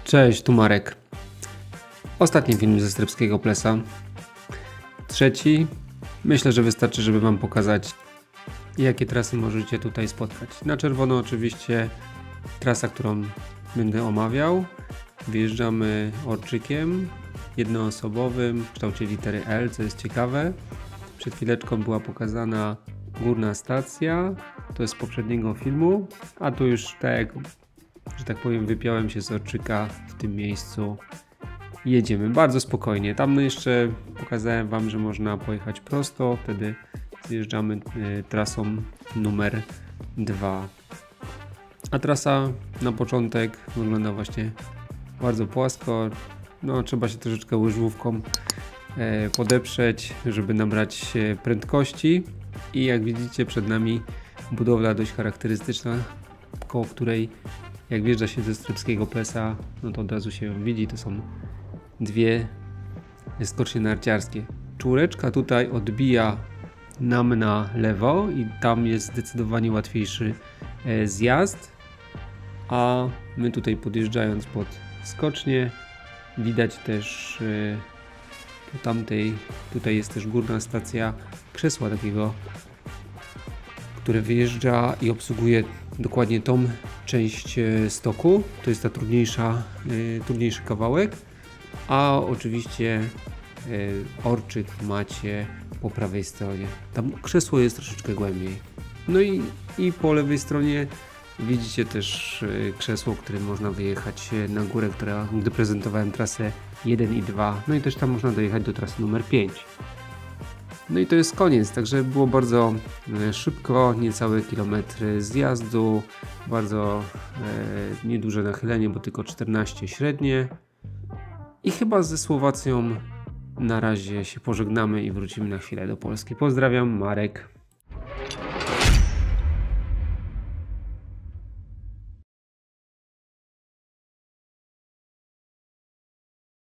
Cześć, tu Marek. Ostatni film ze Strypskiego Plesa. Trzeci. Myślę, że wystarczy, żeby Wam pokazać, jakie trasy możecie tutaj spotkać. Na czerwono oczywiście trasa, którą będę omawiał. Wyjeżdżamy Orczykiem jednoosobowym w kształcie litery L, co jest ciekawe. Przed chwileczką była pokazana górna stacja. To jest z poprzedniego filmu, a tu już że tak powiem, wypiąłem się z Orczyka w tym miejscu. Jedziemy bardzo spokojnie. Tam jeszcze pokazałem Wam, że można pojechać prosto. Wtedy zjeżdżamy trasą numer 2. A trasa na początek wygląda właśnie bardzo płasko. No, trzeba się troszeczkę łyżwówką podeprzeć, żeby nabrać prędkości. I jak widzicie, przed nami budowla dość charakterystyczna, koło której jak wjeżdża się ze Strypskiego Plesa, no to od razu się ją widzi. To są dwie skocznie narciarskie. Czwóreczka tutaj odbija nam na lewo i tam jest zdecydowanie łatwiejszy zjazd, a my tutaj podjeżdżając pod skocznię widać też po tamtej, tutaj jest też górna stacja krzesła takiego, które wyjeżdża i obsługuje dokładnie tą część stoku. To jest ta trudniejszy kawałek, a oczywiście Orczyk macie po prawej stronie. Tam krzesło jest troszeczkę głębiej. No i po lewej stronie widzicie też krzesło, którym można wyjechać na górę, gdy prezentowałem trasę 1 i 2. No i też tam można dojechać do trasy numer 5. No i to jest koniec, także było bardzo szybko, niecałe kilometry zjazdu, bardzo nieduże nachylenie, bo tylko 14 średnie. I chyba ze Słowacją na razie się pożegnamy i wrócimy na chwilę do Polski. Pozdrawiam, Marek.